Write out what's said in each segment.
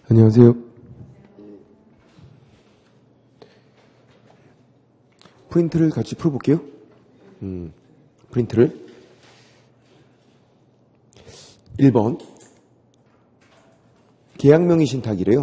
안녕하세요. 프린트를 같이 풀어볼게요. 프린트를 1번 계약명의 신탁이래요.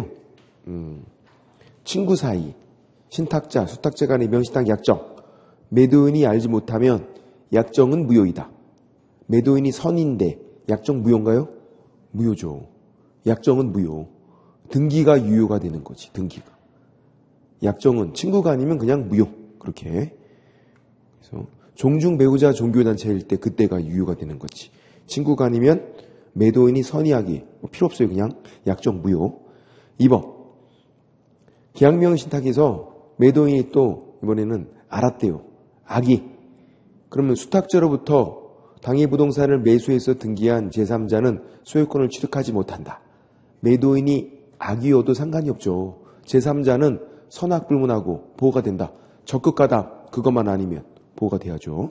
친구 사이, 신탁자, 수탁자 간의 명신탁 약정. 매도인이 알지 못하면 약정은 무효이다. 매도인이 선인데 약정 무효인가요? 무효죠. 약정은 무효. 등기가 유효가 되는 거지. 등기가. 약정은 친구가 아니면 그냥 무효. 그렇게. 그래서 종중 배우자 종교단체일 때 그때가 유효가 되는 거지. 친구가 아니면 매도인이 선의하기 필요 없어요. 그냥 약정 무효. 2번 계약명 신탁에서 매도인이 또 이번에는 알았대요. 악의. 그러면 수탁자로부터 당해 부동산을 매수해서 등기한 제3자는 소유권을 취득하지 못한다. 매도인이 악의여도 상관이 없죠. 제3자는 선악불문하고 보호가 된다. 적극가담 그것만 아니면 보호가 돼야죠.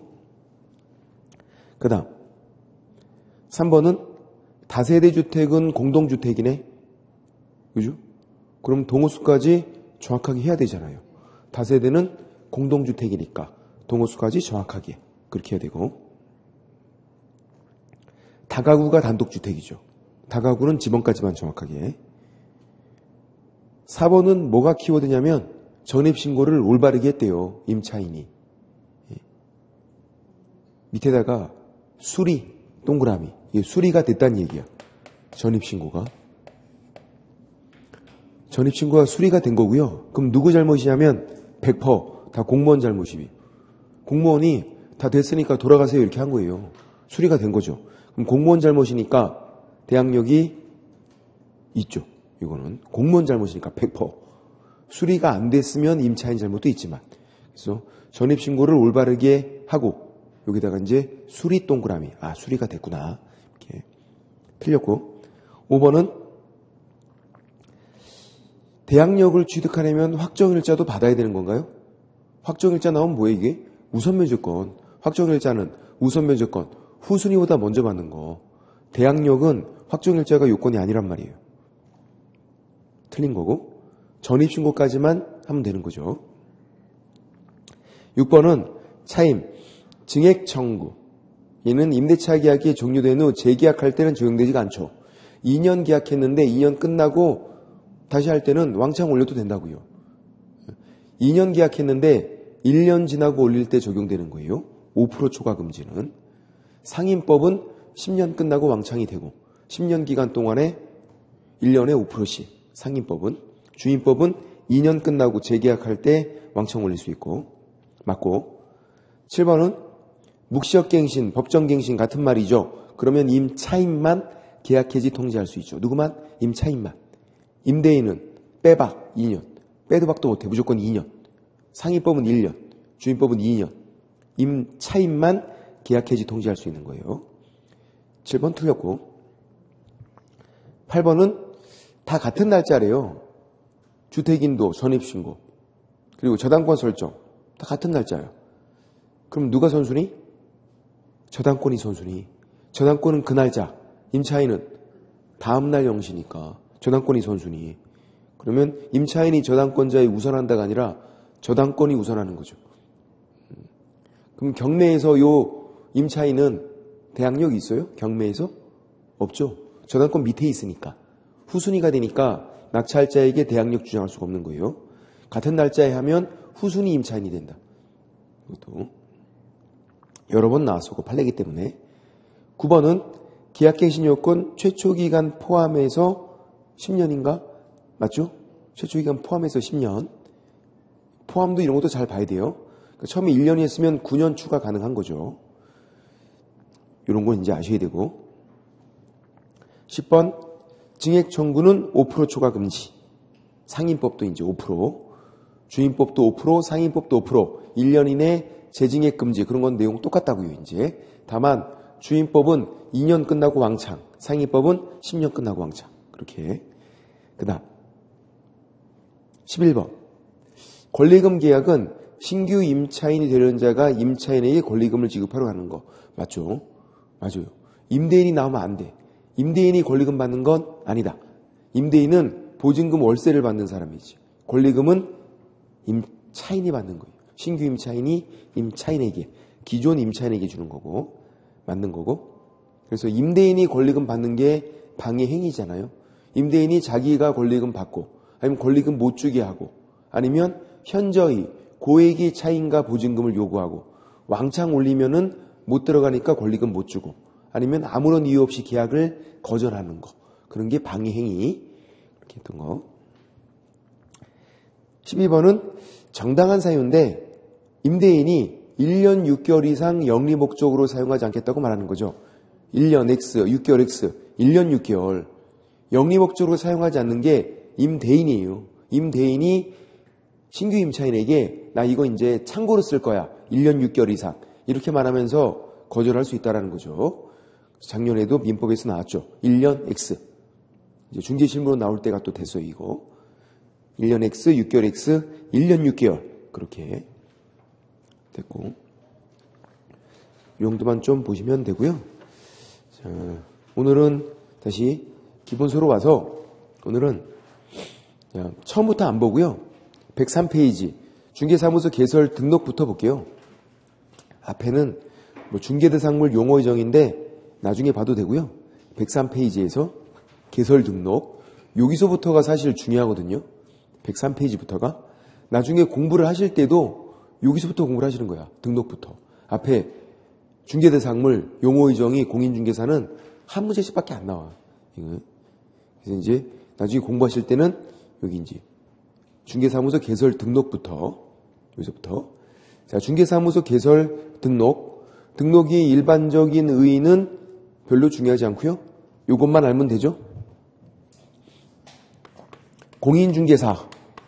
그 다음 3번은 다세대 주택은 공동주택이네. 그죠? 그럼 동호수까지 정확하게 해야 되잖아요. 다세대는 공동주택이니까 동호수까지 정확하게 그렇게 해야 되고, 다가구가 단독주택이죠. 다가구는 지번까지만 정확하게. 4번은 뭐가 키워드냐면 전입신고를 올바르게 했대요. 임차인이. 밑에다가 수리 동그라미. 이게 수리가 됐다는 얘기야. 전입신고가. 전입신고가 수리가 된 거고요. 그럼 누구 잘못이냐면 100%다 공무원 잘못이에요. 공무원이 다 됐으니까 돌아가세요 이렇게 한 거예요. 수리가 된 거죠. 그럼 공무원 잘못이니까 대항력이 있죠. 이거는 공무원 잘못이니까 100%. 수리가 안 됐으면 임차인 잘못도 있지만. 그래서 전입신고를 올바르게 하고 여기다가 이제 수리 동그라미. 아, 수리가 됐구나. 이렇게 틀렸고. 5번은 대항력을 취득하려면 확정일자도 받아야 되는 건가요? 확정일자 나오면 뭐예요 이게? 우선면제권. 확정일자는 우선면제권. 후순위보다 먼저 받는 거. 대항력은 확정일자가 요건이 아니란 말이에요. 틀린 거고 전입신고까지만 하면 되는 거죠. 6번은 차임, 증액 청구. 이는 임대차 계약이 종료된 후 재계약할 때는 적용되지가 않죠. 2년 계약했는데 2년 끝나고 다시 할 때는 왕창 올려도 된다고요. 2년 계약했는데 1년 지나고 올릴 때 적용되는 거예요. 5% 초과 금지는. 상임법은 10년 끝나고 왕창이 되고 10년 기간 동안에 1년에 5%씩. 상임법은. 주임법은 2년 끝나고 재계약할 때 왕창 올릴 수 있고. 맞고. 7번은 묵시역갱신, 법정갱신 같은 말이죠. 그러면 임차인만 계약해지 통지할 수 있죠. 누구만? 임차인만. 임대인은 빼박 2년. 빼도 박도 못해. 무조건 2년. 상임법은 1년. 주임법은 2년. 임차인만 계약해지 통지할 수 있는 거예요. 7번 틀렸고. 8번은 다 같은 날짜래요. 주택인도, 전입신고, 그리고 저당권 설정 다 같은 날짜예요. 그럼 누가 선순위? 저당권이 선순위. 저당권은 그 날짜, 임차인은 다음날 영시니까 저당권이 선순위. 그러면 임차인이 저당권자에 우선한다가 아니라 저당권이 우선하는 거죠. 그럼 경매에서 요 임차인은 대항력이 있어요? 경매에서? 없죠. 저당권 밑에 있으니까. 후순위가 되니까 낙찰자에게 대항력 주장할 수가 없는 거예요. 같은 날짜에 하면 후순위 임차인이 된다. 이것도 여러 번 나왔었고 판례이기 때문에. 9번은 계약갱신 요건 최초 기간 포함해서 10년인가? 맞죠? 최초 기간 포함해서 10년. 포함도 이런 것도 잘 봐야 돼요. 그러니까 처음에 1년이 했으면 9년 추가 가능한 거죠. 이런 건 이제 아셔야 되고. 10번 증액 청구는 5% 초과 금지. 상임법도 이제 5%, 주임법도 5%, 상임법도 5%, 1년 이내 재증액 금지. 그런 건 내용 똑같다고요, 이제. 다만 주임법은 2년 끝나고 왕창, 상임법은 10년 끝나고 왕창. 그렇게. 그다음 11번. 권리금 계약은 신규 임차인이 되는 자가 임차인에게 권리금을 지급하러 가는 거. 맞죠? 맞아요. 임대인이 나오면 안 돼. 임대인이 권리금 받는 건 아니다. 임대인은 보증금 월세를 받는 사람이지. 권리금은 임차인이 받는 거예요. 신규 임차인이 임차인에게, 기존 임차인에게 주는 거고, 맞는 거고. 그래서 임대인이 권리금 받는 게 방해 행위잖아요. 임대인이 자기가 권리금 받고, 아니면 권리금 못 주게 하고, 아니면 현저히 고액의 차임과 보증금을 요구하고, 왕창 올리면은 못 들어가니까 권리금 못 주고, 아니면 아무런 이유 없이 계약을 거절하는 거. 그런 게 방해 행위. 이렇게 했던 거. 12번은 정당한 사유인데 임대인이 1년 6개월 이상 영리 목적으로 사용하지 않겠다고 말하는 거죠. 1년 X, 6개월 X, 1년 6개월. 영리 목적으로 사용하지 않는 게 임대인이에요. 임대인이 신규 임차인에게 나 이거 이제 창고로 쓸 거야. 1년 6개월 이상. 이렇게 말하면서 거절할 수 있다는 거죠. 작년에도 민법에서 나왔죠. 1년 X. 이제 중개실무로 나올 때가 또 됐어요, 이거. 1년 X, 6개월 X, 1년 6개월. 그렇게 됐고. 용도만 좀 보시면 되고요. 자, 오늘은 다시 기본서로 와서 오늘은 그냥 처음부터 안 보고요. 103페이지 중개사무소 개설 등록부터 볼게요. 앞에는 뭐 중개대상물 용어의정인데 나중에 봐도 되고요. 103페이지에서 개설 등록. 여기서부터가 사실 중요하거든요. 103페이지부터가. 나중에 공부를 하실 때도 여기서부터 공부를 하시는 거야. 등록부터. 앞에 중개대상물 용어의정이 공인중개사는 한 문제씩밖에 안 나와. 그래서 이제 나중에 공부하실 때는 여기 이제 중개사무소 개설 등록부터 여기서부터. 자, 중개사무소 개설 등록. 등록이 일반적인 의의는 별로 중요하지 않고요. 이것만 알면 되죠. 공인중개사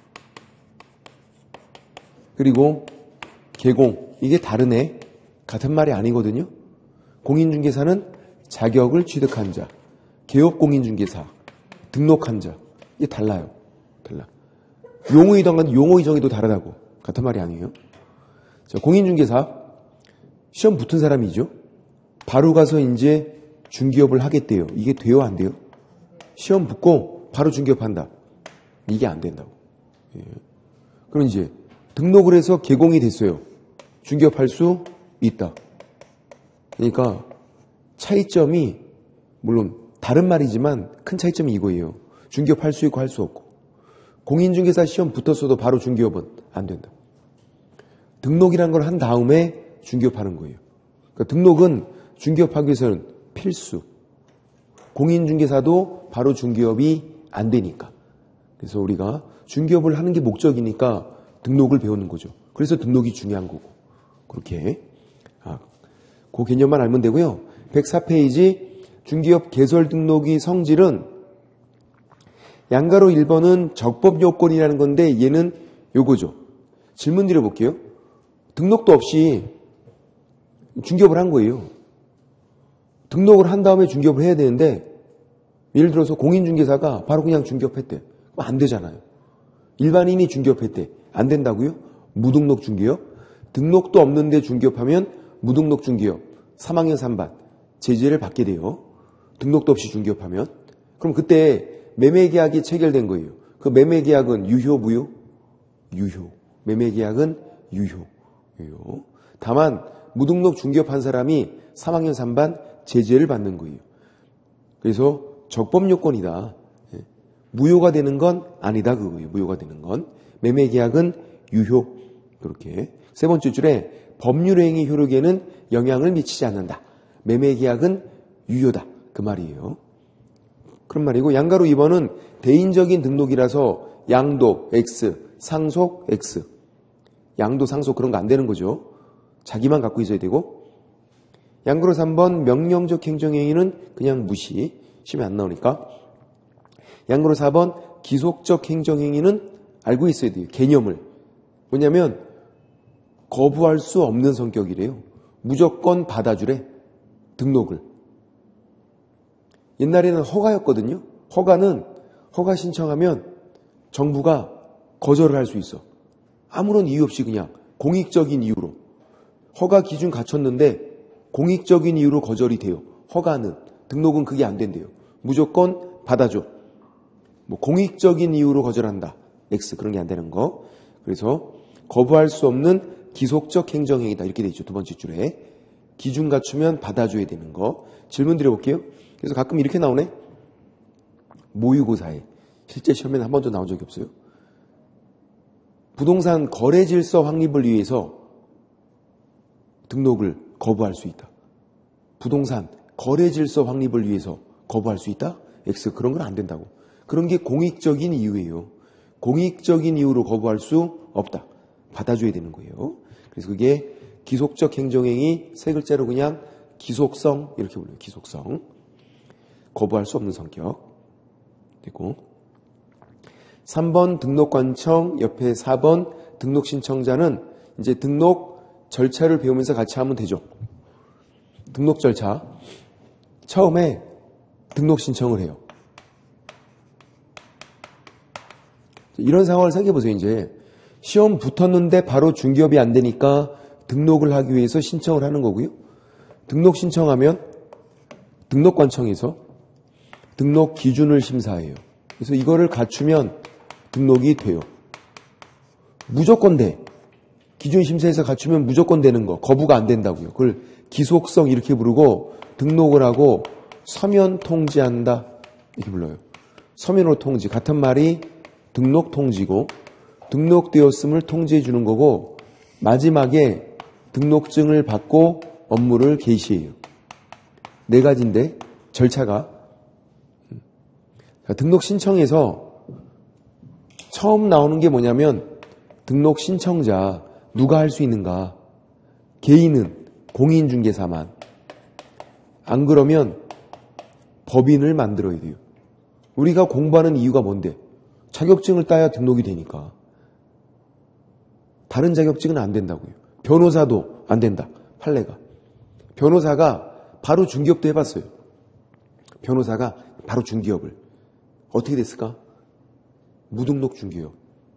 그리고 개공 이게 다르네. 같은 말이 아니거든요. 공인중개사는 자격을 취득한 자, 개업공인중개사, 등록한 자 이게 달라요. 달라. 용어의정도 다르다고. 같은 말이 아니에요. 자, 공인중개사 시험 붙은 사람이죠. 바로 가서 이제 중개업을 하겠대요. 이게 돼요, 안 돼요? 시험 붙고 바로 중개업한다. 이게 안 된다고. 예. 그럼 이제 등록을 해서 개공이 됐어요. 중개업할 수 있다. 그러니까 차이점이 물론 다른 말이지만 큰 차이점이 이거예요. 중개업할 수 있고 할 수 없고. 공인중개사 시험 붙었어도 바로 중개업은 안 된다. 등록이라는 걸 한 다음에 중개업하는 거예요. 그러니까 등록은 중개업하기 위해서는 필수. 공인중개사도 바로 중개업이 안 되니까. 그래서 우리가 중개업을 하는 게 목적이니까 등록을 배우는 거죠. 그래서 등록이 중요한 거고. 그렇게. 그 개념만 알면 되고요. 104페이지 중개업 개설 등록의 성질은 양가로 1번은 적법 요건이라는 건데 얘는 요거죠. 질문 드려볼게요. 등록도 없이 중개업을 한 거예요. 등록을 한 다음에 중개업을 해야 되는데 예를 들어서 공인중개사가 바로 그냥 중개업했대. 안 되잖아요. 일반인이 중개업했대. 안 된다고요? 무등록 중개업. 등록도 없는데 중개업하면 무등록 중개업 3학년 3반 제재를 받게 돼요. 등록도 없이 중개업하면. 그럼 그때 매매계약이 체결된 거예요. 그 매매계약은 유효 무효? 유효. 매매계약은 유효. 다만 무등록 중개업한 사람이 3학년 3반 제재를 받는 거예요. 그래서 적법 요건이다. 무효가 되는 건 아니다 그거예요. 무효가 되는 건. 매매계약은 유효. 그렇게. 세 번째 줄에 법률행위 효력에는 영향을 미치지 않는다. 매매계약은 유효다. 그 말이에요. 그런 말이고 양가로 2번은 대인적인 등록이라서 양도 X, 상속 X. 양도 상속 그런 거 안 되는 거죠. 자기만 갖고 있어야 되고. 양가로 3번 명령적 행정행위는 그냥 무시. 시험에 안 나오니까. 양가로 4번 기속적 행정행위는 알고 있어야 돼요. 개념을. 뭐냐면 거부할 수 없는 성격이래요. 무조건 받아주래. 등록을. 옛날에는 허가였거든요. 허가 신청하면 정부가 거절을 할 수 있어. 아무런 이유 없이 그냥 공익적인 이유로. 허가 기준 갖췄는데 공익적인 이유로 거절이 돼요. 허가는. 등록은 그게 안 된대요. 무조건 받아줘. 뭐 공익적인 이유로 거절한다. X 그런 게 안 되는 거. 그래서 거부할 수 없는 기속적 행정행위다. 이렇게 돼 있죠. 두 번째 줄에. 기준 갖추면 받아줘야 되는 거. 질문 드려볼게요. 그래서 가끔 이렇게 나오네. 모의고사에. 실제 시험에는 한 번도 나온 적이 없어요. 부동산 거래 질서 확립을 위해서 등록을 거부할 수 있다. 부동산 거래 질서 확립을 위해서 거부할 수 있다? X 그런 건 안 된다고. 그런 게 공익적인 이유예요. 공익적인 이유로 거부할 수 없다. 받아줘야 되는 거예요. 그래서 그게 기속적 행정행위 세 글자로 그냥 기속성 이렇게 불러요. 기속성. 거부할 수 없는 성격. 되고 3번 등록관청 옆에 4번 등록신청자는 이제 등록 절차를 배우면서 같이 하면 되죠. 등록 절차. 처음에 등록 신청을 해요. 이런 상황을 생각해 보세요. 이제 시험 붙었는데 바로 중개업이 안 되니까 등록을 하기 위해서 신청을 하는 거고요. 등록 신청하면 등록관청에서 등록 기준을 심사해요. 그래서 이거를 갖추면 등록이 돼요. 무조건 돼. 기준 심사에서 갖추면 무조건 되는 거. 거부가 안 된다고요. 그걸 기속성 이렇게 부르고 등록을 하고 서면 통지한다 이렇게 불러요. 서면으로 통지. 같은 말이 등록 통지고 등록되었음을 통지해 주는 거고 마지막에 등록증을 받고 업무를 개시해요. 네 가지인데 절차가 등록 신청에서 처음 나오는 게 뭐냐면 등록 신청자 누가 할 수 있는가? 개인은 공인중개사만. 안 그러면 법인을 만들어야 돼요. 우리가 공부하는 이유가 뭔데? 자격증을 따야 등록이 되니까. 다른 자격증은 안 된다고요. 변호사도 안 된다. 판례가. 변호사가 바로 중개업도 해봤어요. 변호사가 바로 중개업을. 어떻게 됐을까? 무등록 중개업.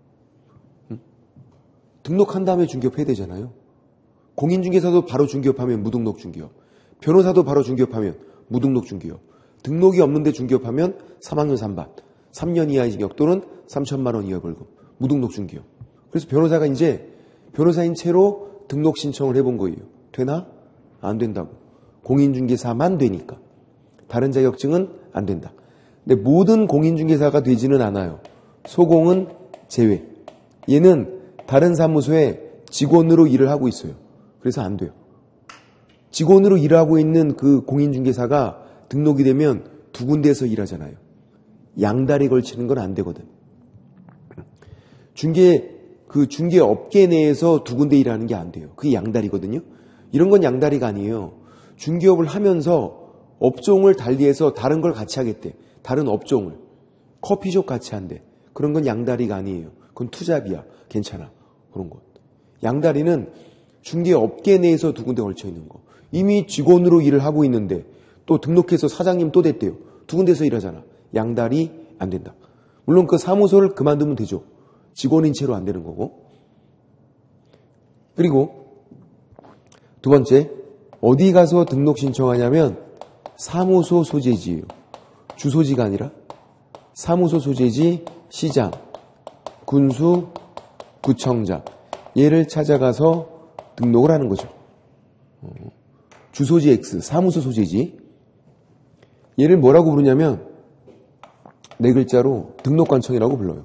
등록한 다음에 중개업 해야 되잖아요. 공인중개사도 바로 중개업하면 무등록 중개업. 변호사도 바로 중개업하면 무등록 중개업. 등록이 없는데 중개업하면 3학년 3반. 3년 이하의 징역 또는 3천만 원 이하 벌금. 무등록 중개업. 그래서 변호사가 이제 변호사인 채로 등록 신청을 해본 거예요. 되나? 안 된다고. 공인중개사만 되니까. 다른 자격증은 안 된다. 근데 모든 공인중개사가 되지는 않아요. 소공은 제외. 얘는 다른 사무소에 직원으로 일을 하고 있어요. 그래서 안 돼요. 직원으로 일하고 있는 그 공인중개사가 등록이 되면 두 군데에서 일하잖아요. 양다리 걸치는 건 안 되거든. 중개업계 내에서 두 군데 일하는 게 안 돼요. 그게 양다리거든요. 이런 건 양다리가 아니에요. 중개업을 하면서 업종을 달리해서 다른 걸 같이 하겠대. 다른 업종을. 커피숍 같이 한대. 그런 건 양다리가 아니에요. 그건 투잡이야. 괜찮아. 그런 것. 양다리는 중개업계 내에서 두 군데 걸쳐 있는 거. 이미 직원으로 일을 하고 있는데 또 등록해서 사장님 또 됐대요. 두 군데서 일하잖아. 양다리 안 된다. 물론 그 사무소를 그만두면 되죠. 직원인 채로 안 되는 거고. 그리고 두 번째, 어디 가서 등록 신청하냐면 사무소 소재지예요. 주소지가 아니라 사무소 소재지, 시장, 군수, 구청장 얘를 찾아가서 등록을 하는 거죠. 주소지 X, 사무소 소재지. 얘를 뭐라고 부르냐면 네 글자로 등록관청이라고 불러요.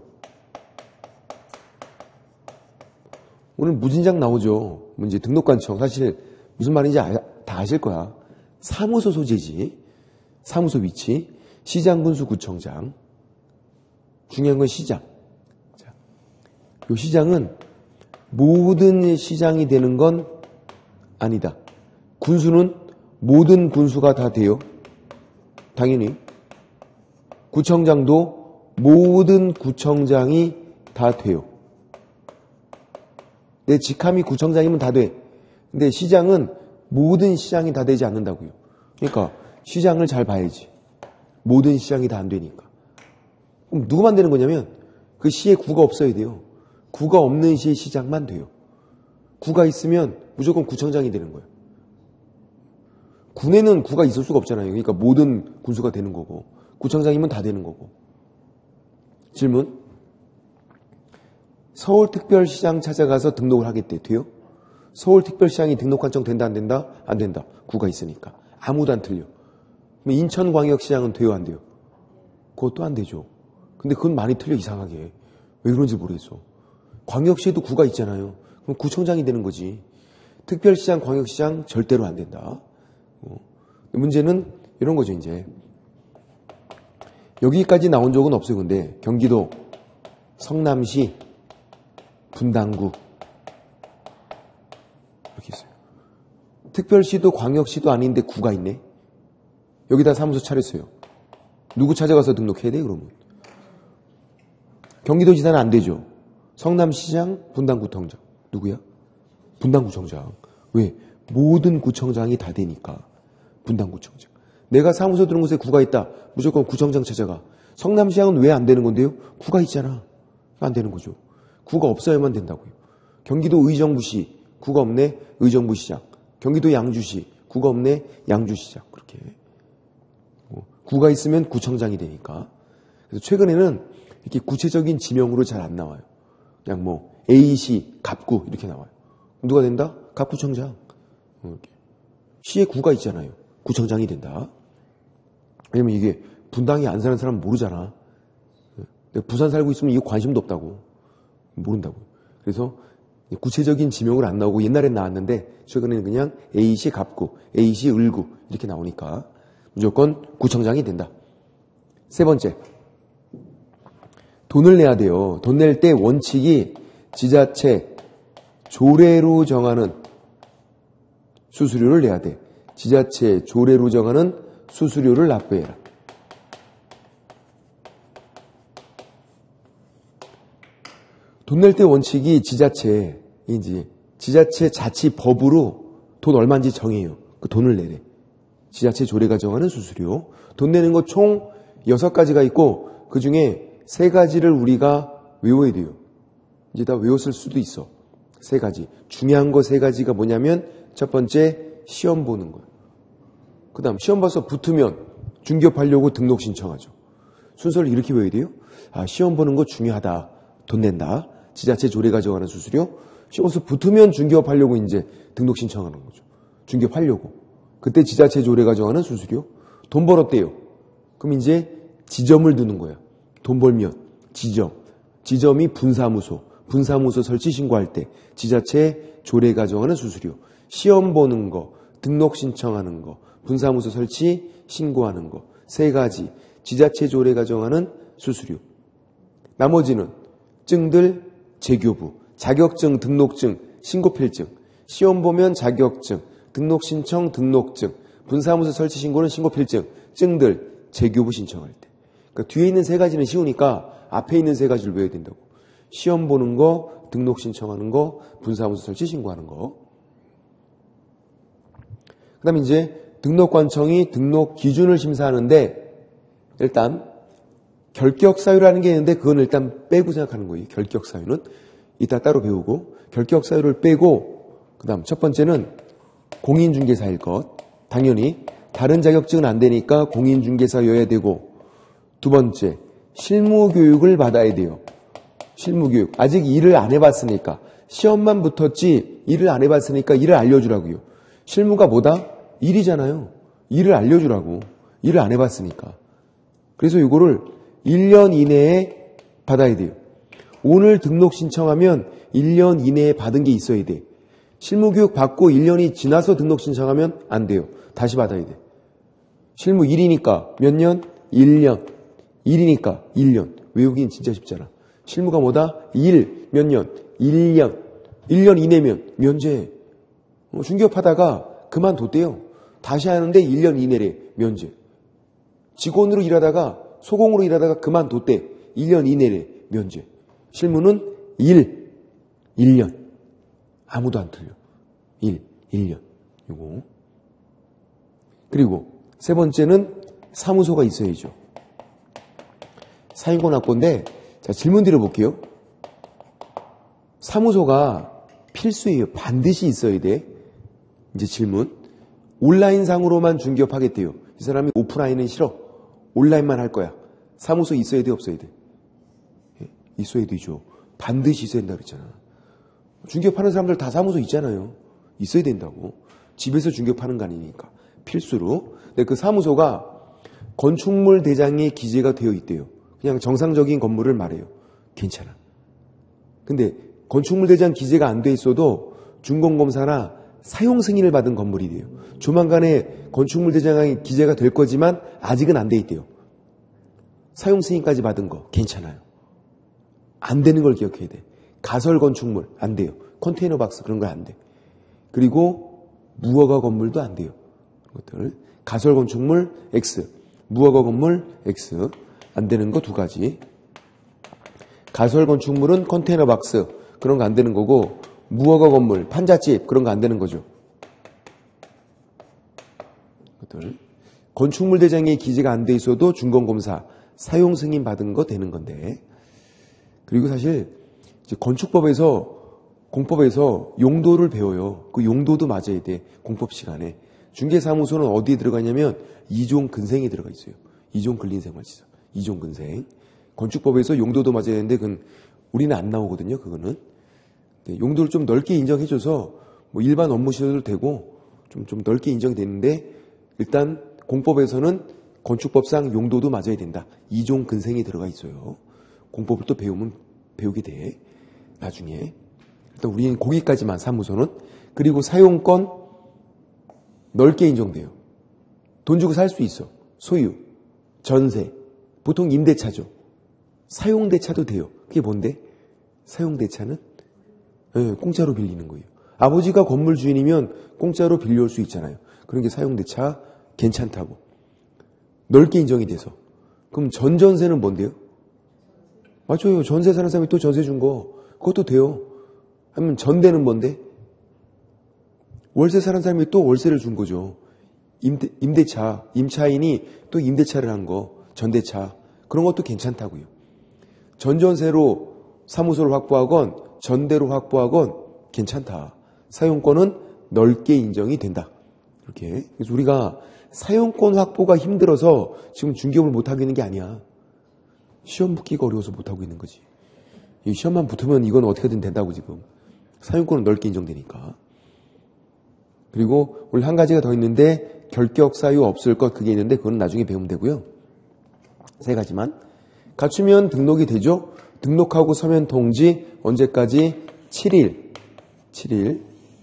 오늘 무진장 나오죠. 문제 등록관청. 사실 무슨 말인지 다 아실 거야. 사무소 소재지, 사무소 위치, 시장, 군수, 구청장. 중요한 건 시장. 자, 이 시장은 모든 시장이 되는 건 아니다. 군수는 모든 군수가 다 돼요. 당연히. 구청장도 모든 구청장이 다 돼요. 내 직함이 구청장이면 다 돼. 근데 시장은 모든 시장이 다 되지 않는다고요. 그러니까 시장을 잘 봐야지. 모든 시장이 다 안 되니까. 그럼 누구만 되는 거냐면 그 시에 구가 없어야 돼요. 구가 없는 시의 시장만 돼요. 구가 있으면 무조건 구청장이 되는 거예요. 군에는 구가 있을 수가 없잖아요. 그러니까 모든 군수가 되는 거고 구청장이면 다 되는 거고. 질문. 서울특별시장 찾아가서 등록을 하겠대. 돼요? 서울특별시장이 등록관청 된다 안 된다? 안 된다. 구가 있으니까. 아무도 안 틀려. 그럼 인천광역시장은 돼요 안 돼요? 그것도 안 되죠. 근데 그건 많이 틀려 이상하게. 왜 그런지 모르겠어. 광역시에도 구가 있잖아요. 그럼 구청장이 되는 거지. 특별시장, 광역시장 절대로 안 된다. 문제는 이런 거죠 이제. 여기까지 나온 적은 없어요. 근데 경기도 성남시 분당구 이렇게 있어요. 특별시도 광역시도 아닌데 구가 있네. 여기다 사무소 차렸어요. 누구 찾아가서 등록해야 돼 그러면? 경기도지사는 안 되죠. 성남시장, 분당구청장. 누구야? 분당구청장. 왜? 모든 구청장이 다 되니까. 분당구청장. 내가 사무소 들은 곳에 구가 있다. 무조건 구청장 찾아가. 성남시장은 왜 안 되는 건데요? 구가 있잖아. 안 되는 거죠. 구가 없어야만 된다고요. 경기도 의정부시 구가 없네. 의정부시장. 경기도 양주시 구가 없네. 양주시장. 그렇게. 구가 있으면 구청장이 되니까. 그래서 최근에는 이렇게 구체적인 지명으로 잘 안 나와요. 그냥 뭐 A시 갑구 이렇게 나와요. 누가 된다? 갑구청장. 이렇게. 시에 구가 있잖아요. 구청장이 된다. 왜냐면 이게 분당에 안 사는 사람은 모르잖아. 부산 살고 있으면 이거 관심도 없다고. 모른다고. 그래서 구체적인 지명을 안 나오고 옛날엔 나왔는데 최근에는 그냥 A시 갑구, A시 을구 이렇게 나오니까 무조건 구청장이 된다. 세 번째. 돈을 내야 돼요. 돈 낼 때 원칙이 지자체 조례로 정하는 수수료를 내야 돼. 지자체 조례로 정하는 수수료를 납부해라. 돈 낼 때 원칙이 지자체인지 지자체 자치법으로 돈 얼마인지 정해요. 그 돈을 내래. 지자체 조례가 정하는 수수료. 돈 내는 거 총 6가지가 있고 그 중에 3가지를 우리가 외워야 돼요. 이제 다 외웠을 수도 있어. 3가지. 중요한 거 3가지가 뭐냐면 첫 번째 시험 보는 거예요. 그 다음 시험 봐서 붙으면 중개업하려고 등록 신청하죠. 순서를 이렇게 외워야 돼요. 아, 시험 보는 거 중요하다. 돈 낸다. 지자체 조례가 정하는 수수료. 시험 봐서 붙으면 중개업하려고 이제 등록 신청하는 거죠. 중개업하려고. 그때 지자체 조례가 정하는 수수료. 돈 벌었대요. 그럼 이제 지점을 두는 거야. 돈 벌면 지점. 지점이 분사무소. 분사무소 설치 신고할 때 지자체 조례가 정하는 수수료. 시험 보는 거, 등록 신청하는 거, 분사무소 설치 신고하는 거. 3가지. 지자체 조례가 정하는 수수료. 나머지는 증들, 재교부, 자격증, 등록증, 신고필증. 시험 보면 자격증, 등록 신청, 등록증, 분사무소 설치 신고는 신고필증, 증들, 재교부 신청할 때. 그러니까 뒤에 있는 3가지는 쉬우니까 앞에 있는 3가지를 외워야 된다고. 시험 보는 거, 등록 신청하는 거, 분사무소 설치 신고하는 거. 그 다음에 이제 등록관청이 등록 기준을 심사하는데 일단 결격사유라는 게 있는데 그건 일단 빼고 생각하는 거예요. 결격사유는 이따 따로 배우고 결격사유를 빼고 그 다음 첫 번째는 공인중개사일 것. 당연히 다른 자격증은 안 되니까 공인중개사여야 되고 두 번째 실무교육을 받아야 돼요. 실무교육. 아직 일을 안 해봤으니까 시험만 붙었지 일을 안 해봤으니까 일을 알려주라고요. 실무가 뭐다? 일이잖아요. 일을 알려주라고. 일을 안 해봤으니까. 그래서 이거를 1년 이내에 받아야 돼요. 오늘 등록 신청하면 1년 이내에 받은 게 있어야 돼. 실무교육 받고 1년이 지나서 등록 신청하면 안 돼요. 다시 받아야 돼. 실무 1이니까 몇 년? 1년. 1이니까 1년. 외우기는 진짜 쉽잖아. 실무가 뭐다? 1. 몇 년? 1년. 1년 이내면 면제. 중개업하다가 그만뒀대요. 다시 하는데 1년 이내래. 면제. 직원으로 일하다가 소공으로 일하다가 그만뒀대. 1년 이내래. 면제. 실무는 1년. 아무도 안 틀려. 1년. 요거. 그리고 세 번째는 사무소가 있어야죠. 사인권학고인데 자, 질문 드려볼게요. 사무소가 필수예요. 반드시 있어야 돼. 이제 질문. 온라인상으로만 중개업하겠대요. 이 사람이 오프라인은 싫어. 온라인만 할 거야. 사무소 있어야 돼, 없어야 돼? 있어야 되죠. 반드시 있어야 된다고 그랬잖아. 중개업 파는 사람들 다 사무소 있잖아요. 있어야 된다고. 집에서 중개업 파는 거 아니니까. 필수로. 근데 그 사무소가 건축물 대장에 기재가 되어 있대요. 그냥 정상적인 건물을 말해요. 괜찮아. 근데 건축물 대장 기재가 안 돼 있어도 준공검사나 사용 승인을 받은 건물이 돼요. 조만간에 건축물 대장에 기재가 될 거지만 아직은 안 돼 있대요. 사용 승인까지 받은 거 괜찮아요. 안 되는 걸 기억해야 돼. 가설 건축물 안 돼요. 컨테이너 박스 그런 거 안 돼. 그리고 무허가 건물도 안 돼요. 것들 가설 건축물 X, 무허가 건물 X 안 되는 거 두 가지. 가설 건축물은 컨테이너 박스 그런 거 안 되는 거고 무허가 건물, 판잣집 그런 거 안 되는 거죠. 것들 건축물 대장에 기재가 안 돼 있어도 준공검사 사용 승인 받은 거 되는 건데. 그리고 사실 이제 건축법에서 공법에서 용도를 배워요. 그 용도도 맞아야 돼. 공법 시간에. 중개사무소는 어디에 들어가냐면 이종 근생에 들어가 있어요. 이종 근린생활시설. 이종 근생. 건축법에서 용도도 맞아야 되는데 그건 우리는 안 나오거든요. 그거는. 용도를 좀 넓게 인정해줘서 뭐 일반 업무 시설도 되고 좀 넓게 인정이 되는데 일단 공법에서는 건축법상 용도도 맞아야 된다. 이종 근생이 들어가 있어요. 공법을 또 배우게 돼. 나중에. 일단 우리는 거기까지만 사무소는. 그리고 사용권 넓게 인정돼요. 돈 주고 살 수 있어. 소유, 전세, 보통 임대차죠. 사용대차도 돼요. 그게 뭔데? 사용대차는 공짜로 빌리는 거예요. 아버지가 건물 주인이면 공짜로 빌려올 수 있잖아요. 그런 게 사용대차 괜찮다고. 넓게 인정이 돼서. 그럼 전전세는 뭔데요? 맞아요. 전세 사는 사람이 또 전세 준 거. 그것도 돼요. 아니면 전대는 뭔데? 월세 사는 사람이 또 월세를 준 거죠. 임대차, 임차인이 또 임대차를 한 거, 전대차. 그런 것도 괜찮다고요. 전전세로 사무소를 확보하건 전대로 확보하건 괜찮다. 사용권은 넓게 인정이 된다. 이렇게. 그래서 우리가 사용권 확보가 힘들어서 지금 중개업을 못하고 있는 게 아니야. 시험 붙기가 어려워서 못하고 있는 거지. 이 시험만 붙으면 이건 어떻게든 된다고 지금. 사용권은 넓게 인정되니까. 그리고 우리 한 가지가 더 있는데 결격 사유 없을 것 그게 있는데 그건 나중에 배우면 되고요. 세 가지만. 갖추면 등록이 되죠. 등록하고 서면 통지 언제까지? 7일. 7일.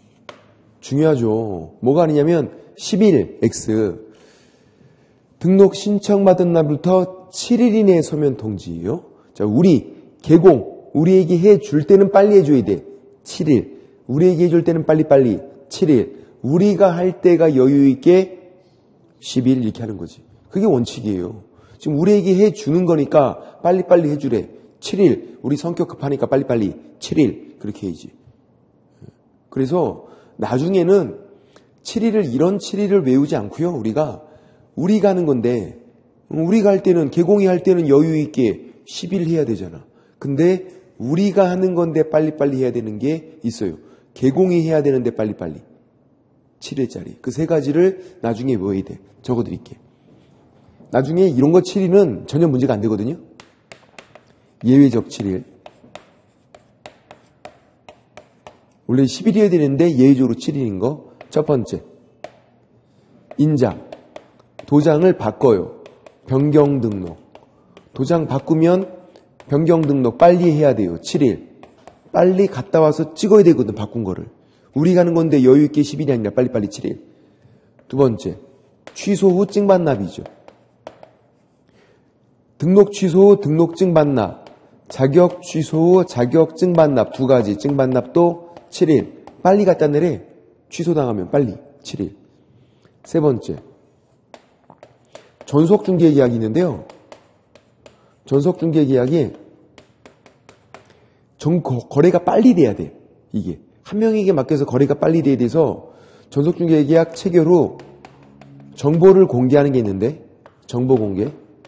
중요하죠. 뭐가 아니냐면 10일 X. 등록 신청받은 날부터 7일 이내에 서면 통지예요. 자, 우리에게 해줄 때는 빨리 해줘야 돼. 7일. 우리에게 해줄 때는 빨리빨리. 7일. 우리가 할 때가 여유 있게 10일 이렇게 하는 거지. 그게 원칙이에요. 지금 우리에게 해주는 거니까 빨리빨리 해주래. 7일. 우리 성격 급하니까 빨리빨리. 7일. 그렇게 해야지. 그래서 나중에는 7일을 이런 7일을 외우지 않고요. 우리가 하는 건데 우리가 할 때는 개공이 할 때는 여유 있게 10일 해야 되잖아. 근데 우리가 하는 건데 빨리빨리 해야 되는 게 있어요. 개공이 해야 되는데 빨리빨리. 7일짜리. 그 세 가지를 나중에 외워야 돼. 적어드릴게. 나중에 이런 거 7일은 전혀 문제가 안 되거든요. 예외적 7일. 원래 10일이어야 되는데 예외적으로 7일인 거. 첫 번째. 인장. 도장을 바꿔요. 변경 등록. 도장 바꾸면 변경 등록 빨리 해야 돼요. 7일. 빨리 갔다 와서 찍어야 되거든. 바꾼 거를. 우리 가는 건데 여유 있게 10일이 아니라 빨리빨리 7일. 두 번째. 취소 후 증반납이죠. 등록 취소 후 등록증 반납. 자격 취소 후 자격증 반납. 두 가지. 증 반납도 7일. 빨리 갖다 내래. 취소당하면 빨리 7일. 세 번째. 전속중개계약이 있는데요. 전속중개계약이 거래가 빨리 돼야 돼. 이게. 한 명에게 맡겨서 거래가 빨리 돼야 돼서 전속중개계약 체결 후 정보를 공개하는 게 있는데 정보 공개.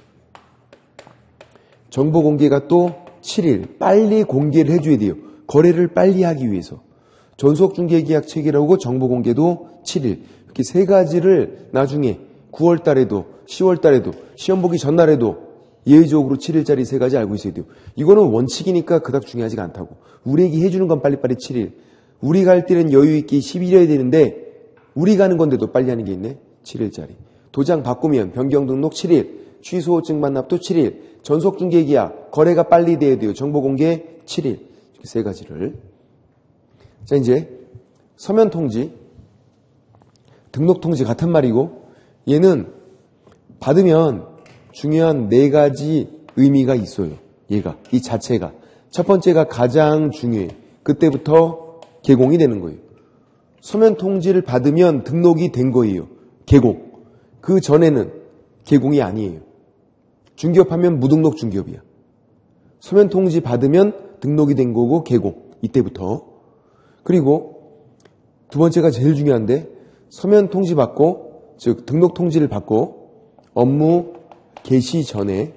정보 공개가 또 7일. 빨리 공개를 해줘야 돼요. 거래를 빨리 하기 위해서. 전속중개계약 체결하고 정보 공개도 7일. 이렇게 세 가지를 나중에 9월 달에도 10월 달에도 시험 보기 전날에도 예외적으로 7일짜리 3가지 알고 있어야 돼요. 이거는 원칙이니까 그닥 중요하지가 않다고. 우리에게 해주는 건 빨리빨리 7일. 우리가 할 때는 여유있게 11일이어야 되는데 우리가 하는 건데도 빨리 하는 게 있네. 7일짜리. 도장 바꾸면 변경 등록 7일. 취소 증반납도 7일. 전속 중개계약. 거래가 빨리 돼야 돼요. 정보 공개 7일. 이렇게 3가지를. 자, 이제 서면 통지, 등록 통지 같은 말이고 얘는 받으면 중요한 4가지 의미가 있어요. 얘가, 이 자체가. 첫 번째가 가장 중요해. 그때부터 개공이 되는 거예요. 서면 통지를 받으면 등록이 된 거예요. 개공. 그 전에는 개공이 아니에요. 중개업하면 무등록 중개업이야. 서면 통지 받으면 등록이 된 거고 개공. 이때부터. 그리고 두 번째가 제일 중요한데 서면 통지 받고, 즉 등록 통지를 받고 업무 개시 전에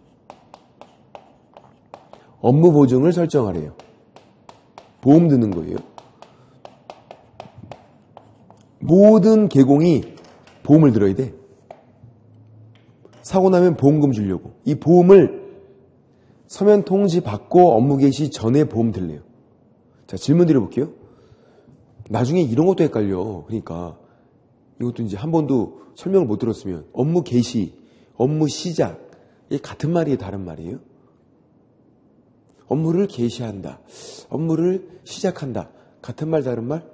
업무 보증을 설정하래요. 보험 드는 거예요. 모든 개공이 보험을 들어야 돼. 사고 나면 보험금 주려고. 이 보험을 서면 통지 받고 업무 개시 전에 보험 들래요. 자, 질문 드려볼게요. 나중에 이런 것도 헷갈려. 그러니까 이것도 이제 한 번도 설명을 못 들었으면 업무 개시, 업무 시작 이게 같은 말이에요, 다른 말이에요? 업무를 개시한다, 업무를 시작한다. 같은 말, 다른 말?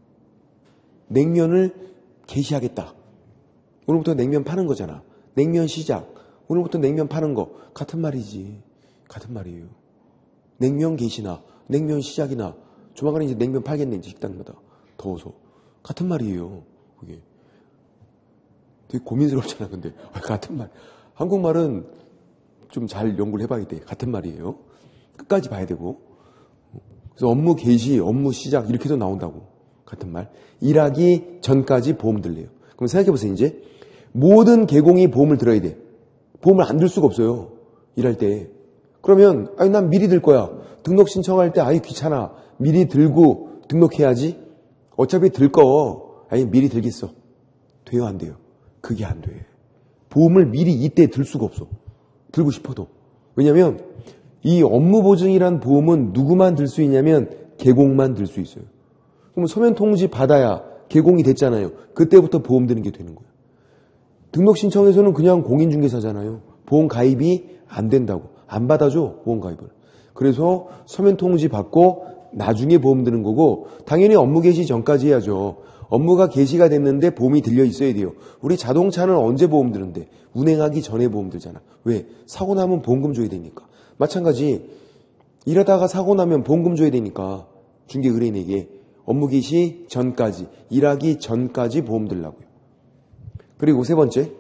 냉면을 개시하겠다. 오늘부터 냉면 파는 거잖아. 냉면 시작. 오늘부터 냉면 파는 거. 같은 말이지. 같은 말이에요. 냉면 개시나 냉면 시작이나 조만간 이제 냉면 팔겠네, 이제 식당마다. 더워서. 같은 말이에요. 그게. 되게 고민스럽잖아, 근데. 같은 말. 한국말은 좀 잘 연구를 해봐야 돼. 같은 말이에요. 끝까지 봐야 되고. 그래서 업무 개시, 업무 시작, 이렇게도 나온다고. 같은 말. 일하기 전까지 보험 들래요. 그럼 생각해보세요, 이제. 모든 개공이 보험을 들어야 돼. 보험을 안 들 수가 없어요. 일할 때. 그러면, 아니, 난 미리 들 거야. 등록 신청할 때, 아이, 귀찮아. 미리 들고 등록해야지. 어차피 들 거. 아니, 미리 들겠어. 돼요, 안 돼요? 그게 안 돼. 보험을 미리 이때 들 수가 없어. 들고 싶어도. 왜냐면, 이 업무보증이란 보험은 누구만 들 수 있냐면, 개공만 들 수 있어요. 그럼 서면 통지 받아야 개공이 됐잖아요. 그때부터 보험 드는 게 되는 거예요. 등록 신청에서는 그냥 공인중개사잖아요. 보험 가입이 안 된다고. 안 받아줘, 보험 가입을. 그래서 서면 통지 받고 나중에 보험 드는 거고, 당연히 업무 개시 전까지 해야죠. 업무가 개시가 됐는데 보험이 들려 있어야 돼요. 우리 자동차는 언제 보험 드는데? 운행하기 전에 보험 들잖아. 왜? 사고 나면 보험금 줘야 되니까. 마찬가지 일하다가 사고 나면 보험금 줘야 되니까 중개 의뢰인에게 업무 개시 전까지, 일하기 전까지 보험 들라고요. 그리고 세 번째,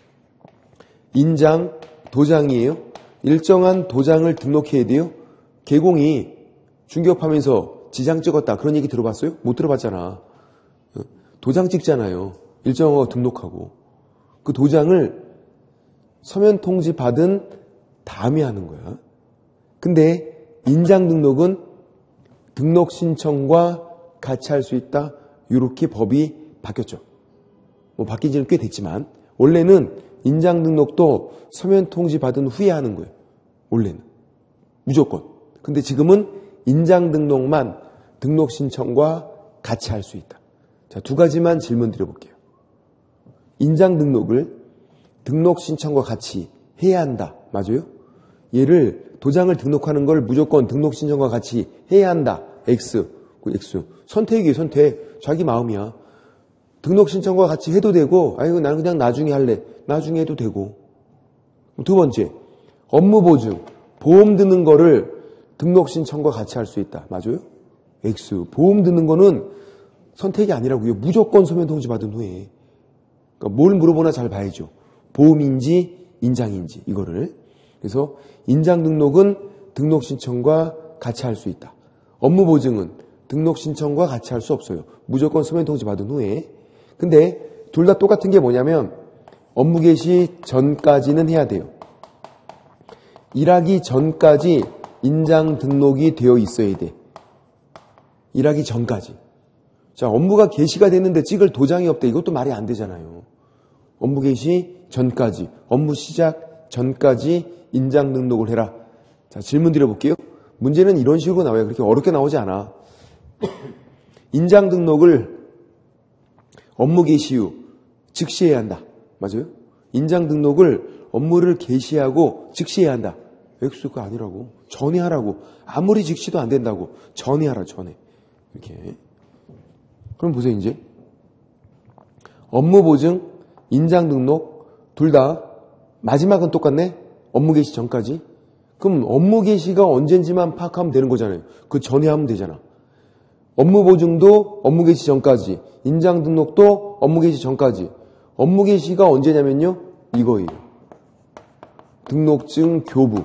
인장, 도장이에요. 일정한 도장을 등록해야 돼요. 개공이 중개업하면서 지장 찍었다, 그런 얘기 들어봤어요? 못 들어봤잖아. 도장 찍잖아요. 일정한 거 등록하고. 그 도장을 서면 통지 받은 다음에 하는 거야. 근데 인장 등록은 등록 신청과 같이 할 수 있다. 이렇게 법이 바뀌었죠. 뭐 바뀐 지는 꽤 됐지만 원래는 인장 등록도 서면 통지 받은 후에 하는 거예요. 원래는. 무조건. 근데 지금은 인장 등록만 등록 신청과 같이 할 수 있다. 자, 2가지만 질문 드려볼게요. 인장 등록을 등록 신청과 같이 해야 한다. 맞아요? 얘를 도장을 등록하는 걸 무조건 등록 신청과 같이 해야 한다. X. 선택이에요, 선택. 자기 마음이야. 등록 신청과 같이 해도 되고, 아이고, 나는 그냥 나중에 할래. 나중에 해도 되고. 2번째, 업무 보증. 보험 드는 거를 등록 신청과 같이 할 수 있다. 맞아요? X. 보험 드는 거는 선택이 아니라고요. 무조건 서면 통지 받은 후에. 그러니까 뭘 물어보나 잘 봐야죠. 보험인지 인장인지 이거를. 그래서 인장 등록은 등록 신청과 같이 할 수 있다. 업무 보증은 등록 신청과 같이 할 수 없어요. 무조건 서면 통지 받은 후에. 근데 둘 다 똑같은 게 뭐냐면 업무 개시 전까지는 해야 돼요. 일하기 전까지 인장 등록이 되어 있어야 돼. 일하기 전까지. 자, 업무가 개시가 됐는데 찍을 도장이 없대. 이것도 말이 안 되잖아요. 업무 개시 전까지, 업무 시작 전까지 인장 등록을 해라. 자, 질문 드려볼게요. 문제는 이런 식으로 나와요. 그렇게 어렵게 나오지 않아. 인장 등록을 업무 개시 후 즉시 해야 한다. 맞아요? 인장 등록을 업무를 개시하고 즉시 해야 한다. X가 아니라고. 전에 하라고. 아무리 즉시도 안 된다고. 전에 하라, 전에. 이렇게. 그럼 보세요, 이제. 업무 보증, 인장 등록, 둘 다 마지막은 똑같네? 업무 개시 전까지. 그럼 업무 개시가 언젠지만 파악하면 되는 거잖아요. 그 전에 하면 되잖아. 업무 보증도 업무 개시 전까지, 인장 등록도 업무 개시 전까지. 업무 개시가 언제냐면요, 이거예요. 등록증 교부.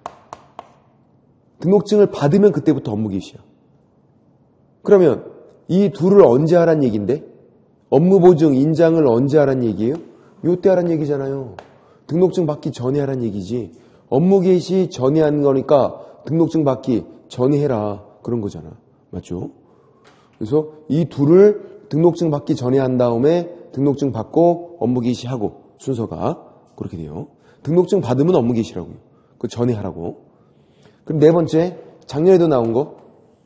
등록증을 받으면 그때부터 업무 개시야. 그러면 이 둘을 언제 하란 얘기인데? 업무 보증, 인장을 언제 하란 얘기예요? 요때 하란 얘기잖아요. 등록증 받기 전에 하란 얘기지. 업무 개시 전에 하는 거니까 등록증 받기 전에 해라. 그런 거잖아. 맞죠? 그래서 이 둘을 등록증 받기 전에 한 다음에 등록증 받고 업무 개시하고 순서가 그렇게 돼요. 등록증 받으면 업무 개시라고요. 그 전에 하라고. 그럼 네 번째, 작년에도 나온 거.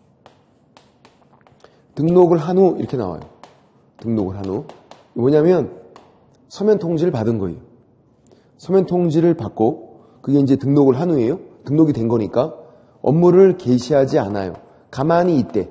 등록을 한 후 이렇게 나와요. 등록을 한 후. 뭐냐면 서면 통지를 받은 거예요. 서면 통지를 받고 그게 이제 등록을 한 후예요. 등록이 된 거니까 업무를 개시하지 않아요. 가만히 있대.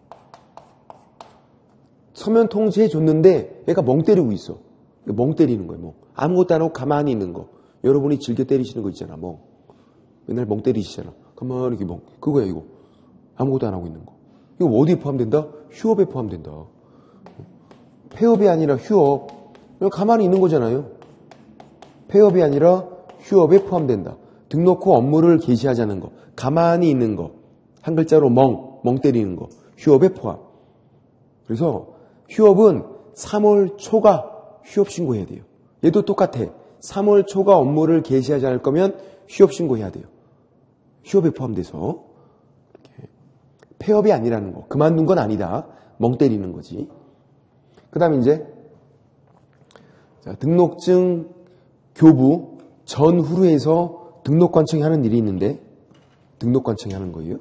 서면 통지해 줬는데 얘가 멍 때리고 있어. 멍 때리는 거예요. 멍. 아무것도 안 하고 가만히 있는 거. 여러분이 즐겨 때리시는 거 있잖아. 멍. 맨날 멍 때리시잖아. 가만히 이렇게 멍. 그거야 이거. 아무것도 안 하고 있는 거. 이거 어디에 포함된다? 휴업에 포함된다. 폐업이 아니라 휴업. 가만히 있는 거잖아요. 폐업이 아니라 휴업에 포함된다. 등록 후 업무를 개시하자는 거. 가만히 있는 거. 한 글자로 멍 때리는 거. 휴업에 포함. 그래서 휴업은 3월 초가 휴업 신고해야 돼요. 얘도 똑같아. 3월 초가 업무를 개시하지 않을 거면 휴업 신고해야 돼요. 휴업에 포함돼서. 이렇게. 폐업이 아니라는 거. 그만둔 건 아니다. 멍 때리는 거지. 그 다음에 이제 자, 등록증 교부 전후로 해서 등록관청이 하는 일이 있는데 등록관청이 하는 거예요.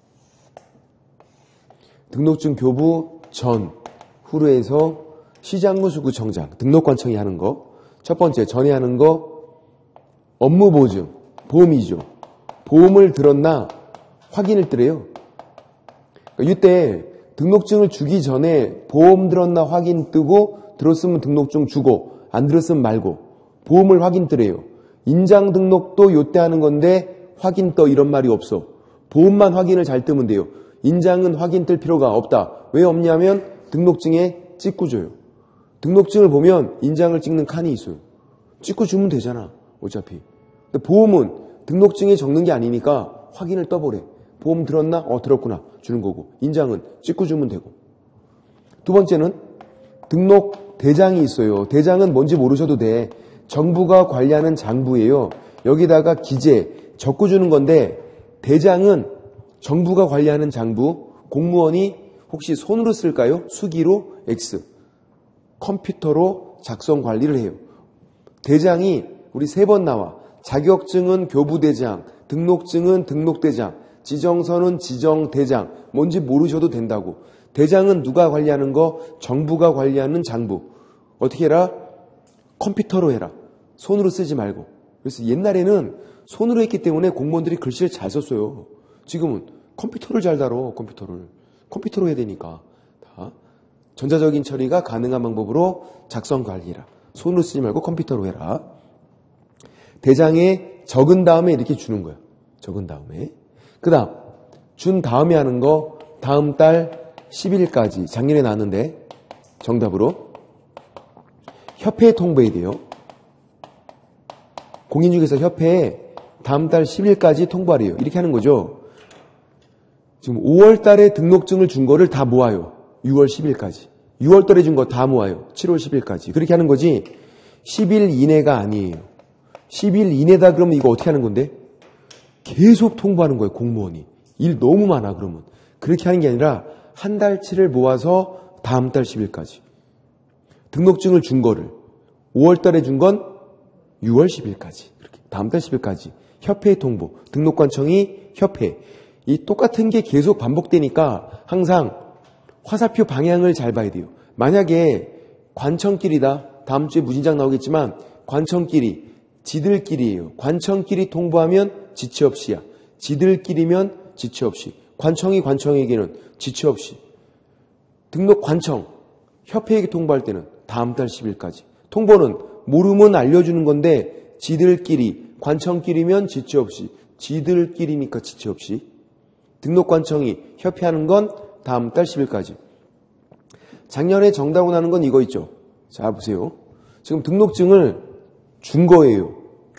등록증 교부 전후로 해서 시장무수구청장 등록관청이 하는 거. 첫 번째 전에 하는 거 업무보증 보험이죠. 보험을 들었나 확인을 뜨래요. 그러니까 이때 등록증을 주기 전에 보험 들었나 확인 뜨고 들었으면 등록증 주고 안 들었으면 말고 보험을 확인 뜨래요. 인장 등록도 요때 하는 건데 확인 떠 이런 말이 없어. 보험만 확인을 잘 뜨면 돼요. 인장은 확인 뜰 필요가 없다. 왜 없냐면 등록증에 찍고 줘요. 등록증을 보면 인장을 찍는 칸이 있어요. 찍고 주면 되잖아. 어차피. 근데 보험은 등록증에 적는 게 아니니까 확인을 떠보래. 보험 들었나? 들었구나. 주는 거고. 인장은 찍고 주면 되고. 두 번째는 등록 대장이 있어요. 대장은 뭔지 모르셔도 돼. 정부가 관리하는 장부예요. 여기다가 기재 적고 주는 건데 대장은 정부가 관리하는 장부. 공무원이 혹시 손으로 쓸까요? 수기로 X. 컴퓨터로 작성 관리를 해요. 대장이 우리 3번 나와. 자격증은 교부대장, 등록증은 등록대장, 지정서는 지정대장. 뭔지 모르셔도 된다고. 대장은 누가 관리하는 거? 정부가 관리하는 장부. 어떻게 해라? 컴퓨터로 해라. 손으로 쓰지 말고. 그래서 옛날에는 손으로 했기 때문에 공무원들이 글씨를 잘 썼어요. 지금은 컴퓨터를 잘 다뤄. 컴퓨터로 해야 되니까. 다 전자적인 처리가 가능한 방법으로 작성 관리해라. 손으로 쓰지 말고 컴퓨터로 해라. 대장에 적은 다음에 이렇게 주는 거야. 적은 다음에. 그 다음 준 다음에 하는 거 다음 달 10일까지 작년에 나왔는데 정답으로 협회에 통보해야 돼요. 공인중개사 협회에 다음 달 10일까지 통보하래요. 이렇게 하는 거죠. 지금 5월 달에 등록증을 준 거를 다 모아요. 6월 10일까지. 6월 달에 준 거 다 모아요. 7월 10일까지. 그렇게 하는 거지 10일 이내가 아니에요. 10일 이내다 그러면 이거 어떻게 하는 건데? 계속 통보하는 거예요. 공무원이. 일 너무 많아 그러면. 그렇게 하는 게 아니라 한 달치를 모아서 다음 달 10일까지. 등록증을 준 거를 5월 달에 준 건 6월 10일까지. 이렇게 다음 달 10일까지. 협회 통보. 등록관청이 협회. 이 똑같은 게 계속 반복되니까 항상 화살표 방향을 잘 봐야 돼요. 만약에 관청끼리다. 다음 주에 무진장 나오겠지만 관청끼리, 지들끼리예요. 관청끼리 통보하면 지체 없이야. 지들끼리면 지체 없이. 관청이 관청에게는 지체 없이. 등록 관청, 협회에게 통보할 때는 다음 달 10일까지. 통보는 모르면 알려주는 건데 지들끼리, 관청끼리면 지체 없이. 지들끼리니까 지체 없이. 등록관청이 협회하는 건 다음 달 10일까지. 작년에 정당원 하는 건 이거 있죠. 자, 보세요. 지금 등록증을 준 거예요.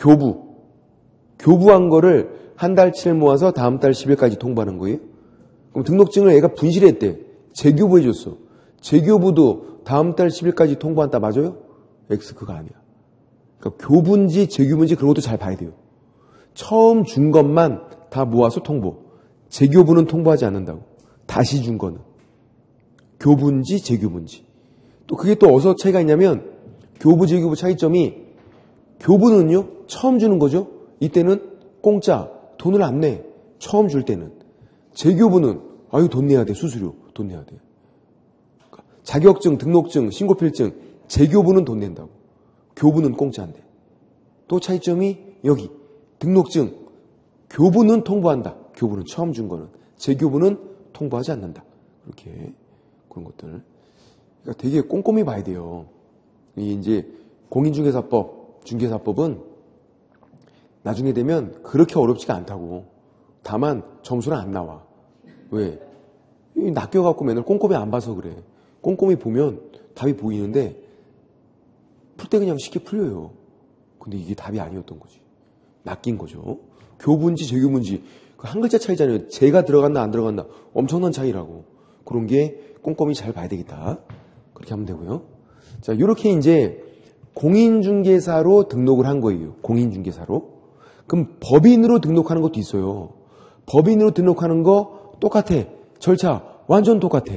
교부한 거를 한 달치를 모아서 다음 달 10일까지 통보하는 거예요. 그럼 등록증을 애가 분실했대. 재교부 해줬어. 재교부도 다음 달 10일까지 통보한다. 맞아요? X 그거 아니야. 그러니까 교부인지 재교부인지 그런 것도 잘 봐야 돼요. 처음 준 것만 다 모아서 통보. 재교부는 통보하지 않는다고. 다시 준 거는. 교부인지 재교부인지. 또 그게 또 어디서 차이가 있냐면 교부, 재교부 차이점이 교부는요. 처음 주는 거죠. 이때는 공짜. 돈을 안 내. 처음 줄 때는. 재교부는 아유 돈 내야 돼. 수수료. 돈 내야 돼. 그러니까 자격증, 등록증, 신고필증 재교부는 돈 낸다고. 교부는 공짜인데. 또 차이점이 여기. 등록증. 교부는 통보한다. 교부는 처음 준 거는. 재교부는 통보하지 않는다. 그렇게 그런 것들. 그러니까 되게 꼼꼼히 봐야 돼요. 이 이제 공인중개사법, 중개사법은 나중에 되면 그렇게 어렵지가 않다고. 다만 점수는 안 나와. 왜? 낚여갖고 맨날 꼼꼼히 안 봐서 그래. 꼼꼼히 보면 답이 보이는데 풀 때 그냥 쉽게 풀려요. 근데 이게 답이 아니었던 거지. 낚인 거죠. 교부인지 재교부인지 한 글자 차이잖아요. 재가 들어간다 안 들어간다. 엄청난 차이라고. 그런 게 꼼꼼히 잘 봐야 되겠다. 그렇게 하면 되고요. 자, 이렇게 이제 공인중개사로 등록을 한 거예요. 공인중개사로. 그럼 법인으로 등록하는 것도 있어요. 법인으로 등록하는 거 똑같아. 절차 완전 똑같아.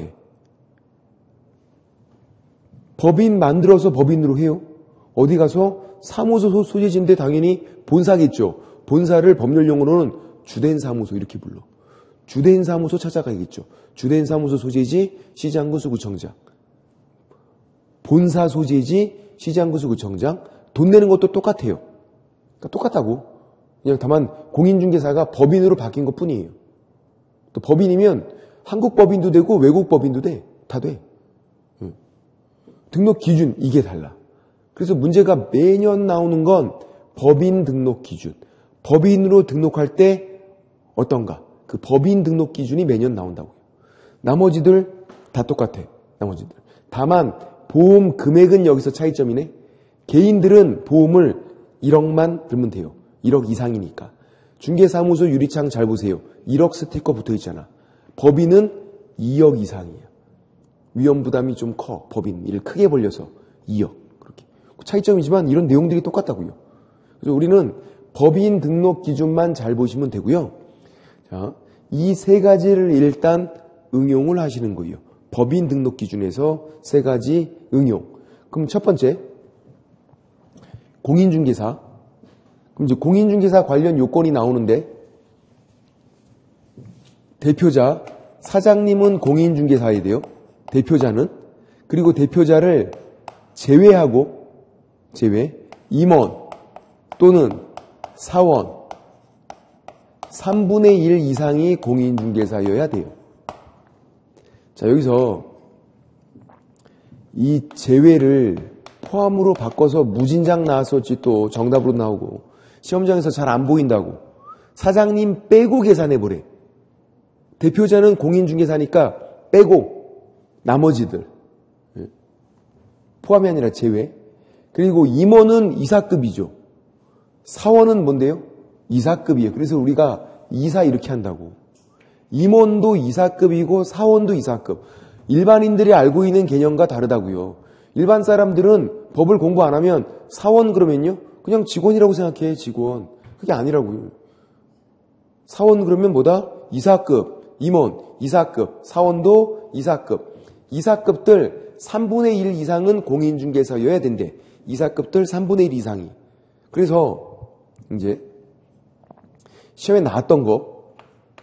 법인 만들어서 법인으로 해요. 어디 가서 사무소 소재지인데 당연히 본사겠죠. 본사를 법률 용어로는 주된 사무소 이렇게 불러. 주된 사무소 찾아가겠죠. 주된 사무소 소재지 시장구수 구청장. 본사 소재지 시장구수 구청장. 돈 내는 것도 똑같아요. 그러니까 똑같다고. 그냥 다만 공인중개사가 법인으로 바뀐 것 뿐이에요. 또 법인이면 한국 법인도 되고 외국 법인도 돼. 다 돼. 등록 기준 이게 달라. 그래서 문제가 매년 나오는 건 법인 등록 기준. 법인으로 등록할 때 어떤가? 그 법인 등록 기준이 매년 나온다고요. 나머지들 다 똑같아. 나머지들. 다만 보험 금액은 여기서 차이점이네. 개인들은 보험을 1억만 들면 돼요. 1억 이상이니까. 중개사무소 유리창 잘 보세요. 1억 스티커 붙어 있잖아. 법인은 2억 이상이야. 위험 부담이 좀 커. 법인. 이를 크게 벌려서 2억. 그렇게. 차이점이지만 이런 내용들이 똑같다고요. 그래서 우리는 법인 등록 기준만 잘 보시면 되고요. 자, 이 세 가지를 일단 응용을 하시는 거예요. 법인 등록 기준에서 세 가지 응용. 그럼 첫 번째, 공인중개사. 그럼 이제 공인중개사 관련 요건이 나오는데, 대표자, 사장님은 공인중개사여야 돼요. 대표자는. 그리고 대표자를 제외하고, 임원 또는 사원, 3분의 1 이상이 공인중개사여야 돼요. 자, 여기서 이 제외를 포함으로 바꿔서 무진장 나왔었지 또 정답으로 나오고 시험장에서 잘 안 보인다고 사장님 빼고 계산해보래. 대표자는 공인중개사니까 빼고 나머지들 포함이 아니라 제외. 그리고 임원은 이사급이죠. 사원은 뭔데요? 이사급이에요. 그래서 우리가 이사 이렇게 한다고. 임원도 이사급이고 사원도 이사급. 일반인들이 알고 있는 개념과 다르다고요. 일반 사람들은 법을 공부 안 하면 사원 그러면요 그냥 직원이라고 생각해. 직원. 그게 아니라고요. 사원 그러면 뭐다? 이사급, 임원, 이사급, 사원도 이사급. 이사급들 3분의 1 이상은 공인중개사여야 된대. 이사급들 3분의 1 이상이. 그래서 이제 시험에 나왔던 거.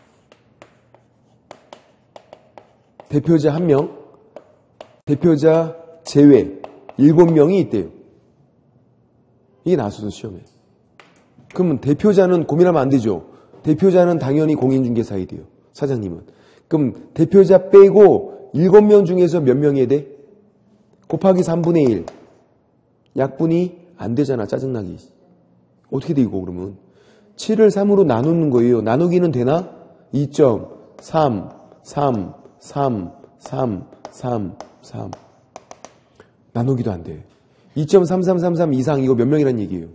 대표자 1명, 대표자 제외 7명이 있대요. 이게 나왔어요, 시험에. 그러면 대표자는 고민하면 안 되죠. 대표자는 당연히 공인중개사야 돼요. 사장님은. 그럼 대표자 빼고 7명 중에서 몇 명이 해야 돼? 곱하기 3분의 1. 약분이 안 되잖아, 짜증나기. 어떻게 돼, 이거 그러면? 7을 3으로 나누는 거예요. 나누기는 되나? 2.3, 3, 3, 3, 3, 3. 나누기도 안 돼. 2.3333 이상 이거 몇 명이란 얘기예요?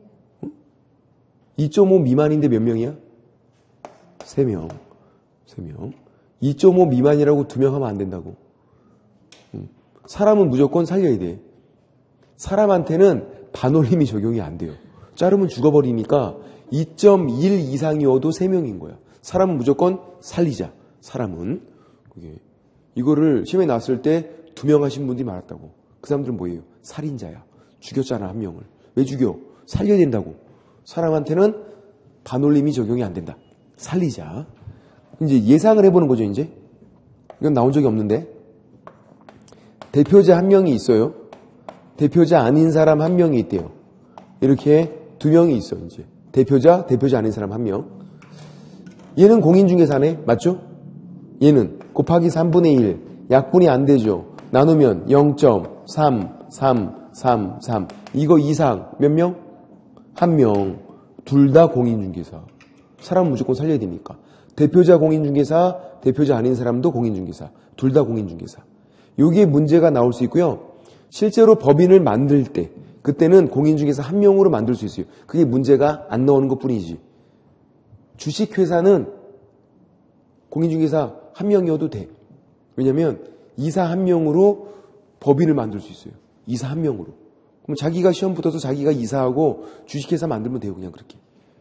2.5 미만인데 몇 명이야? 3명. 3명. 2.5 미만이라고 2명 하면 안 된다고. 사람은 무조건 살려야 돼. 사람한테는 반올림이 적용이 안 돼요. 자르면 죽어버리니까 2.1 이상이어도 3명인 거야. 사람은 무조건 살리자. 사람은. 이거를 시험에 나왔을 때 2명 하신 분들이 많았다고. 그 사람들은 뭐예요? 살인자야. 죽였잖아, 1명을. 왜 죽여? 살려야 된다고. 사람한테는 반올림이 적용이 안 된다. 살리자. 이제 예상을 해보는 거죠, 이제. 이건 나온 적이 없는데. 대표자 1명이 있어요. 대표자 아닌 사람 1명이 있대요. 이렇게 2명이 있어, 이제. 대표자 아닌 사람 1명. 얘는 공인중개사네. 맞죠? 얘는 곱하기 3분의 1. 약분이 안 되죠. 나누면 0.33333. 이거 이상 몇 명? 1명. 둘 다 공인중개사. 사람은 무조건 살려야 되니까. 대표자 공인중개사, 대표자 아닌 사람도 공인중개사. 둘 다 공인중개사. 여기에 문제가 나올 수 있고요. 실제로 법인을 만들 때 그때는 공인중개사 1명으로 만들 수 있어요. 그게 문제가 안 나오는 것뿐이지. 주식회사는 공인중개사 1명이어도 돼. 왜냐하면 이사 1명으로 법인을 만들 수 있어요. 이사 1명으로. 그럼 자기가 시험 붙어서 자기가 이사하고 주식회사 만들면 돼요. 그냥 그렇게.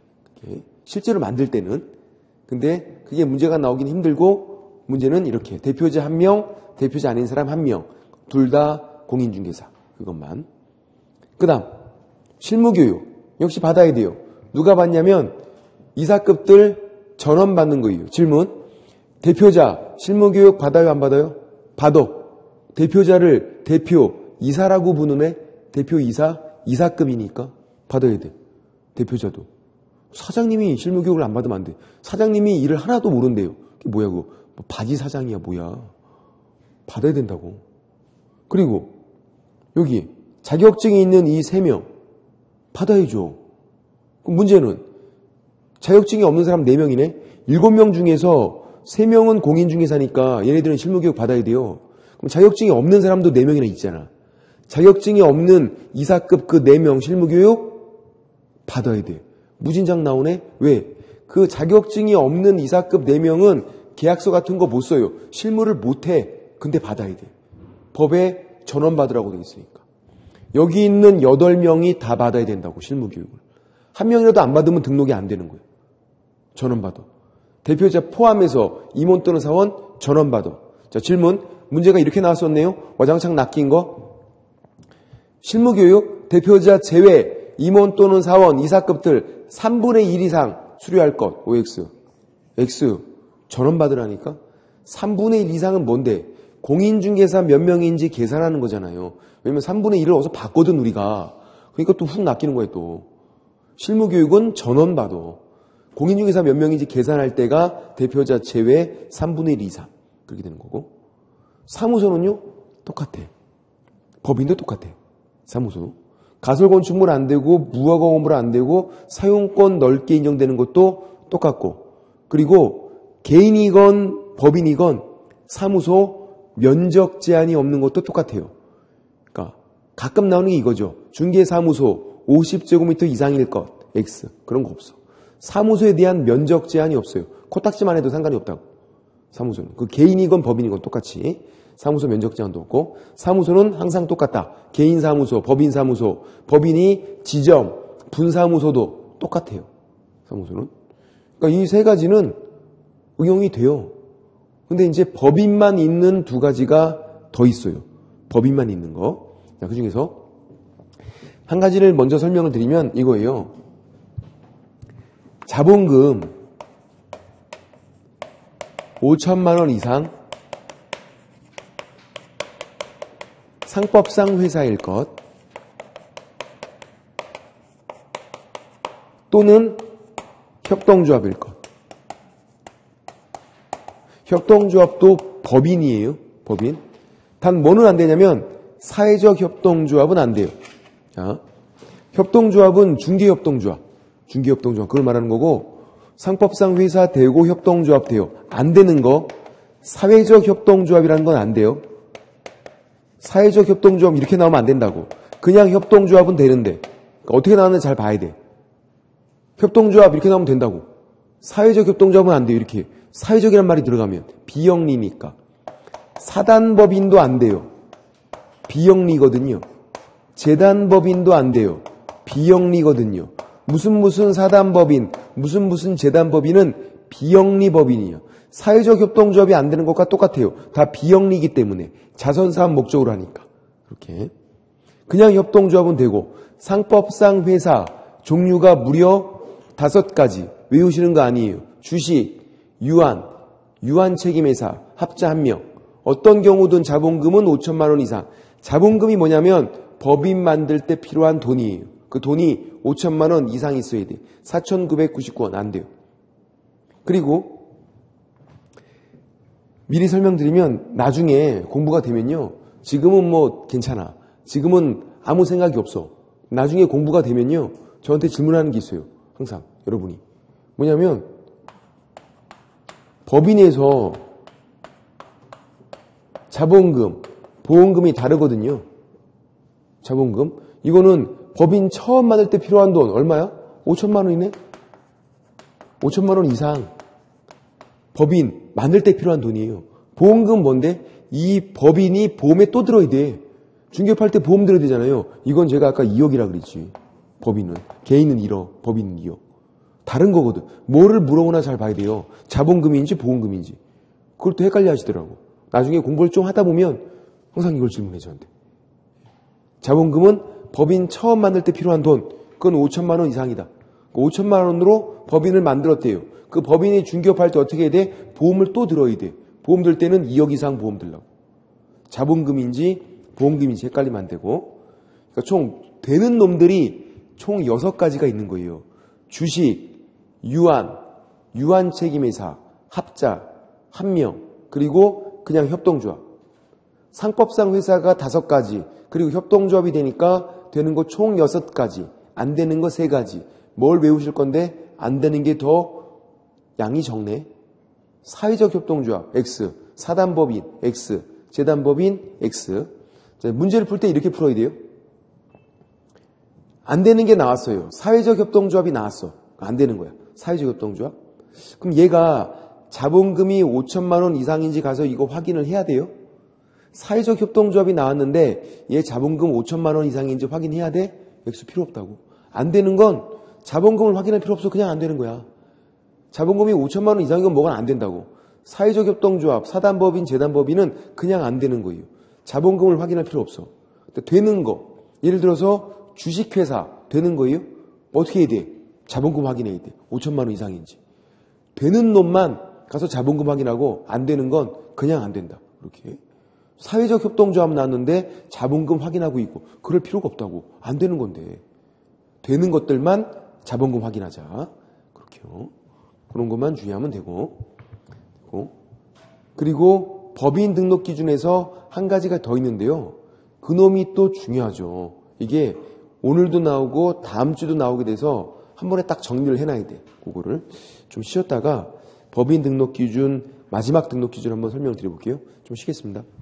실제로 만들 때는. 근데 그게 문제가 나오긴 힘들고 문제는 이렇게. 대표자 1명, 대표자 아닌 사람 1명. 둘 다 공인중개사. 그것만. 그 다음 실무교육. 역시 받아야 돼요. 누가 받냐면 이사급들 전원 받는 거예요. 질문. 대표자 실무교육 받아요, 안 받아요? 받아. 대표자를 대표 이사라고 부르네. 대표 이사, 이사급이니까 받아야 돼. 대표자도. 사장님이 실무교육을 안 받으면 안 돼. 사장님이 일을 하나도 모른대요. 그게 뭐야 그거. 뭐 바지 사장이야 뭐야. 받아야 된다고. 그리고 여기 자격증이 있는 이 3명 받아야죠. 그럼 문제는 자격증이 없는 사람 4명이네. 7명 중에서 3명은 공인중개사니까 얘네들은 실무교육 받아야 돼요. 그럼 자격증이 없는 사람도 4명이나 있잖아. 자격증이 없는 이사급 그 4명 실무교육 받아야 돼. 무진장 나오네? 왜? 그 자격증이 없는 이사급 4명은 계약서 같은 거 못 써요. 실무를 못 해. 근데 받아야 돼. 법에 전원 받으라고 되어 있으니까. 여기 있는 8명이 다 받아야 된다고, 실무교육을. 1명이라도 안 받으면 등록이 안 되는 거예요. 전원 받아. 대표자 포함해서 임원 또는 사원 전원 받아. 자, 질문. 문제가 이렇게 나왔었네요. 와장창 낚인 거. 실무교육, 대표자 제외, 임원 또는 사원, 이사급들 3분의 1 이상 수료할 것. OX. X. 전원 받으라니까? 3분의 1 이상은 뭔데? 공인중개사 몇 명인지 계산하는 거잖아요. 왜냐면 3분의 1을 어디서 봤거든, 우리가. 그러니까 또 훅 낚이는 거예요, 또. 실무교육은 전원 받아. 공인중개사 몇 명인지 계산할 때가 대표자 제외 3분의 1 이상. 그렇게 되는 거고. 사무소는요? 똑같아. 법인도 똑같아. 사무소. 가설건축물 안 되고 무허가건물 안 되고 사용권 넓게 인정되는 것도 똑같고. 그리고 개인이건 법인이건 사무소 면적 제한이 없는 것도 똑같아요. 그러니까 가끔 나오는 게 이거죠. 중개사무소 50제곱미터 이상일 것. X. 그런 거 없어. 사무소에 대한 면적 제한이 없어요. 코딱지만 해도 상관이 없다고. 사무소는. 그 개인이건 법인이건 똑같이. 사무소 면적 제한도 없고. 사무소는 항상 똑같다. 개인사무소, 법인사무소, 법인이 지점, 분사무소도 똑같아요. 사무소는. 그러니까 이 세 가지는 응용이 돼요. 근데 이제 법인만 있는 2가지가 더 있어요. 법인만 있는 거. 자, 그 중에서 한 가지를 먼저 설명을 드리면 이거예요. 자본금 5천만 원 이상 상법상 회사일 것 또는 협동조합일 것. 협동조합도 법인이에요. 법인. 단 뭐는 안 되냐면 사회적 협동조합은 안 돼요. 자, 협동조합은 중개협동조합. 중개협동조합 그걸 말하는 거고 상법상 회사 되고 협동조합 돼요. 안 되는 거 사회적 협동조합이라는 건 안 돼요. 사회적 협동조합 이렇게 나오면 안 된다고. 그냥 협동조합은 되는데 그러니까 어떻게 나오는지 잘 봐야 돼. 협동조합 이렇게 나오면 된다고. 사회적 협동조합은 안 돼요. 이렇게 사회적이란 말이 들어가면 비영리니까. 사단법인도 안 돼요. 비영리거든요. 재단법인도 안 돼요. 비영리거든요. 무슨 사단법인, 무슨 재단법인은 비영리법인이에요. 사회적 협동조합이 안 되는 것과 똑같아요. 다 비영리이기 때문에 자선사업 목적으로 하니까. 그렇게 그냥 협동조합은 되고 상법상 회사 종류가 무려 5가지 외우시는 거 아니에요. 주식, 유한 책임회사, 합자 1명. 어떤 경우든 자본금은 5천만 원 이상. 자본금이 뭐냐면 법인 만들 때 필요한 돈이에요. 그 돈이 5천만 원 이상 있어야 돼. 4,999원 안 돼요. 그리고 미리 설명드리면 나중에 공부가 되면요. 지금은 뭐 괜찮아. 지금은 아무 생각이 없어. 나중에 공부가 되면요. 저한테 질문하는 게 있어요. 항상 여러분이. 뭐냐면 법인에서 자본금, 보험금이 다르거든요. 자본금. 이거는 법인 처음 만들 때 필요한 돈 얼마야? 5천만 원이네? 5천만 원 이상. 법인 만들 때 필요한 돈이에요. 보험금 뭔데? 이 법인이 보험에 또 들어야 돼. 중개업할 때 보험 들어야 되잖아요. 이건 제가 아까 2억이라 그랬지. 법인은. 개인은 1억, 법인은 2억. 다른 거거든. 뭐를 물어보나 잘 봐야 돼요. 자본금인지 보험금인지. 그걸 또 헷갈려 하시더라고. 나중에 공부를 좀 하다 보면 항상 이걸 질문해 저한테. 자본금은 법인 처음 만들 때 필요한 돈. 그건 5천만 원 이상이다. 5천만 원으로 법인을 만들었대요. 그 법인이 중개업할 때 어떻게 해야 돼? 보험을 또 들어야 돼. 보험 들 때는 2억 이상 보험 들라고. 자본금인지 보험금인지 헷갈리면 안 되고. 그러니까 총 되는 놈들이 총 6가지가 있는 거예요. 주식, 유한 책임회사, 합자, 1명, 그리고 그냥 협동조합. 상법상 회사가 5가지, 그리고 협동조합이 되니까 되는 거 총 6가지, 안 되는 거 3가지. 뭘 외우실 건데 안 되는 게 더 양이 적네. 사회적 협동조합 X, 사단법인 X, 재단법인 X. 자, 문제를 풀 때 이렇게 풀어야 돼요. 안 되는 게 나왔어요. 사회적 협동조합이 나왔어. 안 되는 거야. 사회적 협동조합. 그럼 얘가 자본금이 5천만 원 이상인지 가서 이거 확인을 해야 돼요. 사회적 협동조합이 나왔는데 얘 자본금 5천만 원 이상인지 확인해야 돼? X 필요 없다고. 안 되는 건 자본금을 확인할 필요 없어. 그냥 안 되는 거야. 자본금이 5천만 원 이상인 건 뭐가 안 된다고. 사회적 협동조합, 사단법인, 재단법인은 그냥 안 되는 거예요. 자본금을 확인할 필요 없어. 되는 거. 예를 들어서 주식회사 되는 거예요? 어떻게 해야 돼? 자본금 확인해야 돼. 5천만 원 이상인지. 되는 놈만 가서 자본금 확인하고 안 되는 건 그냥 안 된다. 이렇게. 사회적 협동조합 나왔는데 자본금 확인하고 있고 그럴 필요가 없다고. 안 되는 건데. 되는 것들만 자본금 확인하자. 그렇게요. 그런 것만 주의하면 되고. 그리고 법인 등록 기준에서 한 가지가 더 있는데요. 그놈이 또 중요하죠. 이게 오늘도 나오고 다음 주도 나오게 돼서 한 번에 딱 정리를 해놔야 돼. 그거를 좀 쉬었다가 법인 등록 기준, 마지막 등록 기준 한번 설명드려 볼게요. 좀 쉬겠습니다.